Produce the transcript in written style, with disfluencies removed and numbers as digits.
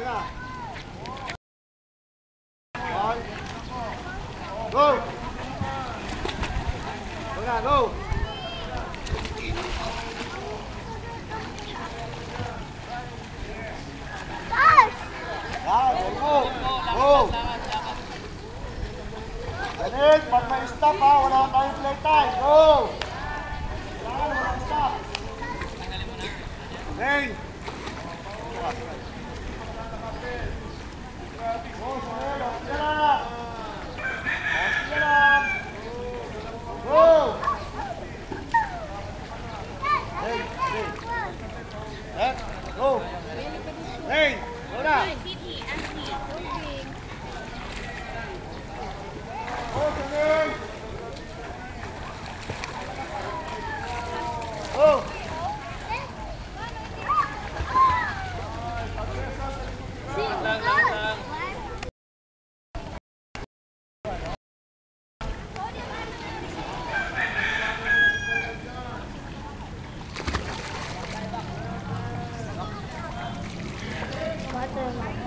na. One. Go! Go na, go! Go! Go! Ganit, pag may stop ha, wala tayong play time. Go! Kailangan walang stop. Main! Go, Sunel, okay lang. Okay lang. Go! Main, main. Set, go! Main, go na! Go, Sunel! Go! Water.